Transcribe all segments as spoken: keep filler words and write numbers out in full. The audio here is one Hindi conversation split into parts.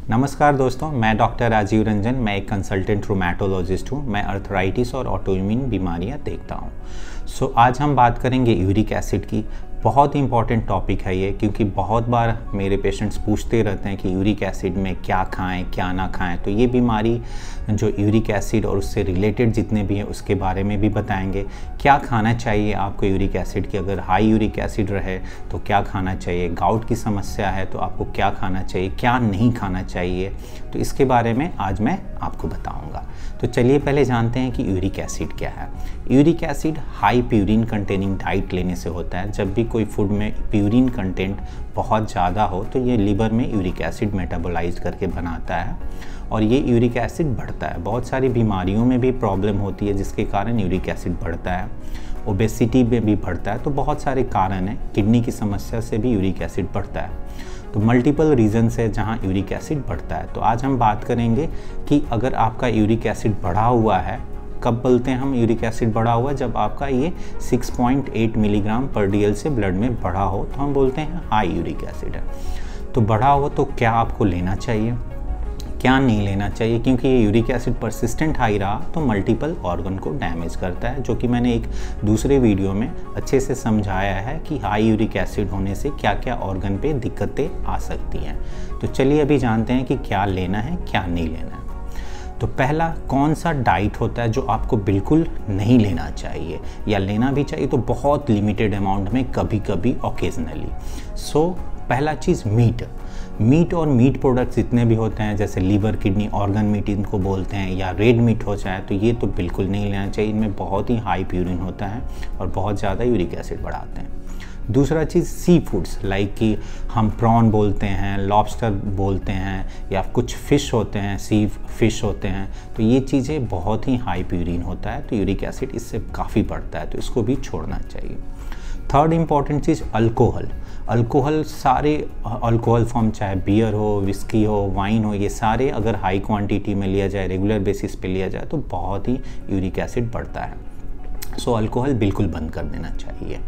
नमस्कार दोस्तों, मैं डॉक्टर राजीव रंजन। मैं एक कंसल्टेंट रूमेटोलॉजिस्ट हूँ। मैं अर्थराइटिस और ऑटोइम्यून बीमारियाँ देखता हूँ। सो so, आज हम बात करेंगे यूरिक एसिड की। बहुत इंपॉर्टेंट टॉपिक है ये, क्योंकि बहुत बार मेरे पेशेंट्स पूछते रहते हैं कि यूरिक एसिड में क्या खाएं क्या ना खाएं। तो ये बीमारी जो यूरिक एसिड और उससे रिलेटेड जितने भी हैं उसके बारे में भी बताएंगे। क्या खाना चाहिए आपको यूरिक एसिड की, अगर हाई यूरिक एसिड रहे तो क्या खाना चाहिए, गाउट की समस्या है तो आपको क्या खाना चाहिए, क्या नहीं खाना चाहिए, तो इसके बारे में आज मैं आपको बताऊंगा। तो चलिए पहले जानते हैं कि यूरिक एसिड क्या है। Uric acid high purine containing diet लेने से होता है। जब भी कोई फूड में प्यूरिन कंटेंट बहुत ज़्यादा हो तो ये लीवर में यूरिक एसिड मेटाबोलाइज करके बनाता है और ये यूरिक एसिड बढ़ता है। बहुत सारी बीमारियों में भी प्रॉब्लम होती है जिसके कारण यूरिक एसिड बढ़ता है। ओबेसिटी में भी बढ़ता है। तो बहुत सारे कारण हैं। किडनी की समस्या से भी यूरिक एसिड बढ़ता है। तो मल्टीपल रीजंस है जहाँ यूरिक एसिड बढ़ता है। तो आज हम बात करेंगे कि अगर आपका यूरिक एसिड बढ़ा हुआ है, कब बोलते हैं हम यूरिक एसिड बढ़ा हुआ, जब आपका ये six point eight milligram per DL से ब्लड में बढ़ा हो तो हम बोलते हैं हाई यूरिक एसिड है। तो बढ़ा हो तो क्या आपको लेना चाहिए, क्या नहीं लेना चाहिए, क्योंकि ये यूरिक एसिड परसिस्टेंट हाई रहा तो मल्टीपल ऑर्गन को डैमेज करता है, जो कि मैंने एक दूसरे वीडियो में अच्छे से समझाया है कि हाई यूरिक एसिड होने से क्या क्या ऑर्गन पे दिक्कतें आ सकती हैं। तो चलिए अभी जानते हैं कि क्या लेना है क्या नहीं लेना है। तो पहला, कौन सा डाइट होता है जो आपको बिल्कुल नहीं लेना चाहिए, या लेना भी चाहिए तो बहुत लिमिटेड अमाउंट में, कभी कभी ओकेजनली। सो पहला चीज़ मीट मीट और मीट प्रोडक्ट्स जितने भी होते हैं, जैसे लीवर, किडनी, ऑर्गन मीट इनको बोलते हैं, या रेड मीट हो जाए, तो ये तो बिल्कुल नहीं लेना चाहिए। इनमें बहुत ही हाई प्यूरिन होता है और बहुत ज़्यादा यूरिक एसिड बढ़ाते हैं। दूसरा चीज़, सी फूड्स लाइक कि हम प्रॉन बोलते हैं, लॉबस्टर बोलते हैं, या कुछ फ़िश होते हैं, सी फिश होते हैं, तो ये चीज़ें बहुत ही हाई प्यूरिन होता है, तो यूरिक एसिड इससे काफ़ी बढ़ता है, तो इसको भी छोड़ना चाहिए। थर्ड इम्पॉर्टेंट चीज़, अल्कोहल अल्कोहल सारे अल्कोहल फॉर्म, चाहे बियर हो, विस्की हो, वाइन हो, ये सारे अगर हाई क्वांटिटी में लिया जाए, रेगुलर बेसिस पे लिया जाए, तो बहुत ही यूरिक एसिड बढ़ता है। सो अल्कोहल बिल्कुल बंद कर देना चाहिए।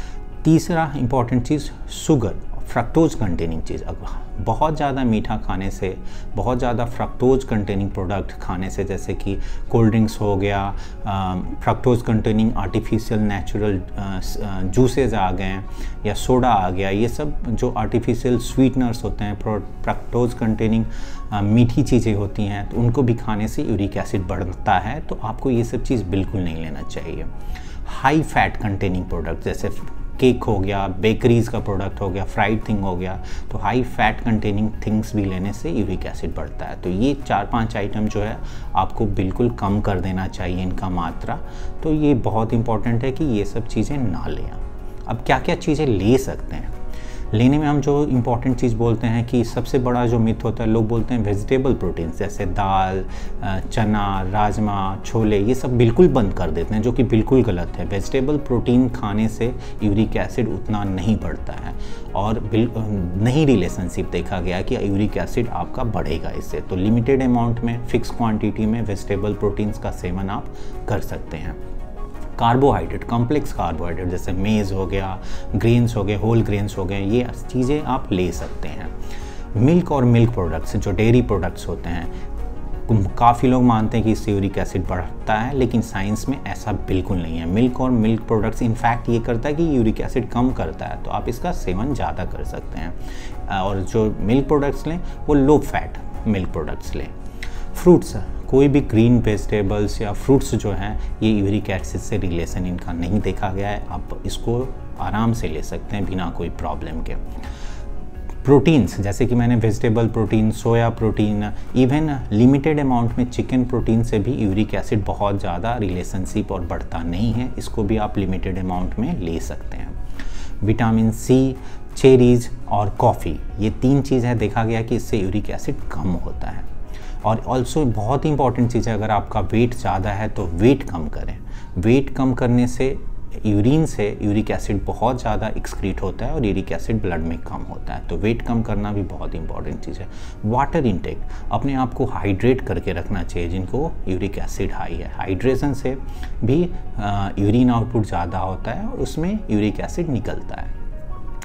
तीसरा इम्पॉर्टेंट चीज़, शुगर, फ्रक्टोज कंटेनिंग चीज़। अब बहुत ज़्यादा मीठा खाने से, बहुत ज़्यादा फ्रक्टोज कंटेनिंग प्रोडक्ट खाने से, जैसे कि कोल्ड ड्रिंक्स हो गया, fructose containing artificial natural juices आ गए, या सोडा आ गया, ये सब जो आर्टिफिशियल स्वीटनर्स होते हैं, फ्रक्टोज कंटेनिंग मीठी चीज़ें होती हैं, तो उनको भी खाने से यूरिक एसिड बढ़ता है। तो आपको ये सब चीज़ बिल्कुल नहीं लेना चाहिए। हाई फैट कंटेनिंग प्रोडक्ट, जैसे केक हो गया, बेकरीज़ का प्रोडक्ट हो गया, फ्राइड थिंग हो गया, तो हाई फैट कंटेनिंग थिंग्स भी लेने से यूरिक एसिड बढ़ता है। तो ये चार पांच आइटम जो है आपको बिल्कुल कम कर देना चाहिए इनका मात्रा। तो ये बहुत इंपॉर्टेंट है कि ये सब चीज़ें ना लें। अब क्या क्या चीज़ें ले सकते हैं लेने में, हम जो इम्पॉर्टेंट चीज़ बोलते हैं कि सबसे बड़ा जो मिथ होता है, लोग बोलते हैं वेजिटेबल प्रोटीन, जैसे दाल, चना, राजमा, छोले, ये सब बिल्कुल बंद कर देते हैं, जो कि बिल्कुल गलत है। वेजिटेबल प्रोटीन खाने से यूरिक एसिड उतना नहीं बढ़ता है, और नहीं रिलेशनशिप देखा गया कि यूरिक एसिड आपका बढ़ेगा इससे। तो लिमिटेड अमाउंट में, फिक्स क्वांटिटी में वेजिटेबल प्रोटीन्स का सेवन आप कर सकते हैं। कार्बोहाइड्रेट, कॉम्प्लेक्स कार्बोहाइड्रेट, जैसे मेज़ हो गया, ग्रेन्स हो गए, होल ग्रेन्स हो गए, ये चीज़ें आप ले सकते हैं। मिल्क और मिल्क प्रोडक्ट्स, जो डेयरी प्रोडक्ट्स होते हैं, काफ़ी लोग मानते हैं कि इससे यूरिक एसिड बढ़ता है, लेकिन साइंस में ऐसा बिल्कुल नहीं है। मिल्क और मिल्क प्रोडक्ट्स इनफैक्ट ये करता है कि यूरिक एसिड कम करता है, तो आप इसका सेवन ज़्यादा कर सकते हैं। और जो मिल्क प्रोडक्ट्स लें वो लो फैट मिल्क प्रोडक्ट्स लें। फ्रूट्स, कोई भी ग्रीन वेजिटेबल्स या फ्रूट्स जो हैं, ये यूरिक एसिड से रिलेशन इनका नहीं देखा गया है, आप इसको आराम से ले सकते हैं बिना कोई प्रॉब्लम के। प्रोटीन्स, जैसे कि मैंने vegetable protein, soya protein, even limited amount में चिकन प्रोटीन से भी यूरिक एसिड बहुत ज़्यादा रिलेशनशिप और बढ़ता नहीं है, इसको भी आप लिमिटेड अमाउंट में ले सकते हैं। विटामिन सी, चेरीज़ और कॉफ़ी, ये तीन चीज़ है देखा गया कि इससे यूरिक एसिड कम होता है। और ऑल्सो बहुत ही इंपॉर्टेंट चीज़ है, अगर आपका वेट ज़्यादा है तो वेट कम करें। वेट कम करने से यूरिन से यूरिक एसिड बहुत ज़्यादा एक्सक्रीट होता है और यूरिक एसिड ब्लड में कम होता है, तो वेट कम करना भी बहुत इंपॉर्टेंट चीज़ है। वाटर इनटेक, अपने आप को हाइड्रेट करके रखना चाहिए जिनको यूरिक एसिड हाई है। हाइड्रेशन से भी यूरिन आउटपुट ज़्यादा होता है और उसमें यूरिक एसिड निकलता है।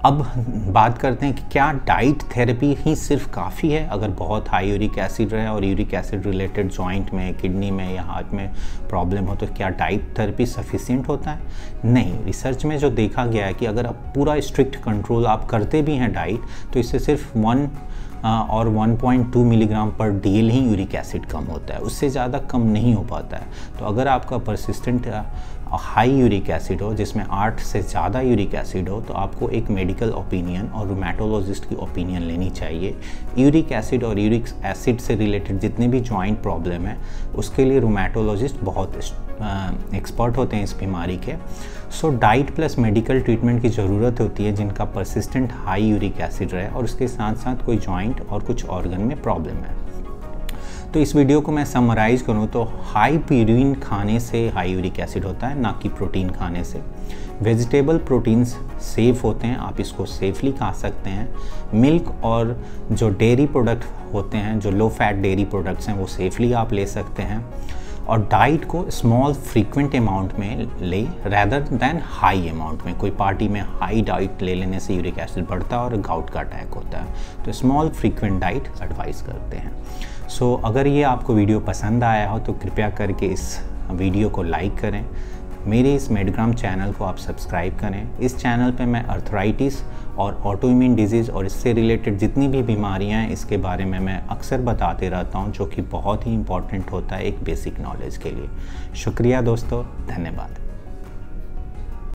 अब बात करते हैं कि क्या डाइट थेरेपी ही सिर्फ काफ़ी है अगर बहुत हाई यूरिक एसिड रहे और यूरिक एसिड रिलेटेड जॉइंट में, किडनी में या हार्ट में प्रॉब्लम हो तो क्या डाइट थेरेपी सफिशिएंट होता है? नहीं, रिसर्च में जो देखा गया है कि अगर आप पूरा स्ट्रिक्ट कंट्रोल आप करते भी हैं डाइट तो इससे सिर्फ वन और one point two milligram per DL ही यूरिक एसिड कम होता है, उससे ज़्यादा कम नहीं हो पाता है। तो अगर आपका परसिस्टेंट हाई यूरिक एसिड हो जिसमें आठ से ज़्यादा यूरिक एसिड हो तो आपको एक मेडिकल ओपिनियन और रूमेटोलॉजिस्ट की ओपिनियन लेनी चाहिए। यूरिक एसिड और यूरिक एसिड से रिलेटेड जितने भी जॉइंट प्रॉब्लम है उसके लिए रूमेटोलॉजिस्ट बहुत एक्सपर्ट होते हैं इस बीमारी के। So diet plus medical treatment की ज़रूरत होती है जिनका परसिस्टेंट हाई यूरिक एसिड रहे और उसके साथ साथ कोई जॉइंट और कुछ ऑर्गन में प्रॉब्लम है। तो इस वीडियो को मैं समराइज़ करूँ तो हाई प्यूरिन खाने से हाई यूरिक एसिड होता है, ना कि प्रोटीन खाने से। वेजिटेबल प्रोटीन्स सेफ़ होते हैं, आप इसको सेफली खा सकते हैं। मिल्क और जो डेयरी प्रोडक्ट होते हैं, जो लो फैट डेयरी प्रोडक्ट्स हैं, वो सेफली आप ले सकते हैं। और डाइट को स्मॉल फ्रीक्वेंट अमाउंट में ले रैदर दैन हाई अमाउंट में। कोई पार्टी में हाई डाइट ले लेने से यूरिक एसिड बढ़ता है और गाउट का अटैक होता है, तो स्मॉल फ्रीक्वेंट डाइट एडवाइस करते हैं। सो so, अगर ये आपको वीडियो पसंद आया हो तो कृपया करके इस वीडियो को लाइक करें, मेरे इस मेडग्राम चैनल को आप सब्सक्राइब करें। इस चैनल पे मैं अर्थराइटिस और ऑटोइम्यून डिजीज़ और इससे रिलेटेड जितनी भी बीमारियां हैं इसके बारे में मैं अक्सर बताते रहता हूं, जो कि बहुत ही इम्पॉर्टेंट होता है एक बेसिक नॉलेज के लिए। शुक्रिया दोस्तों, धन्यवाद।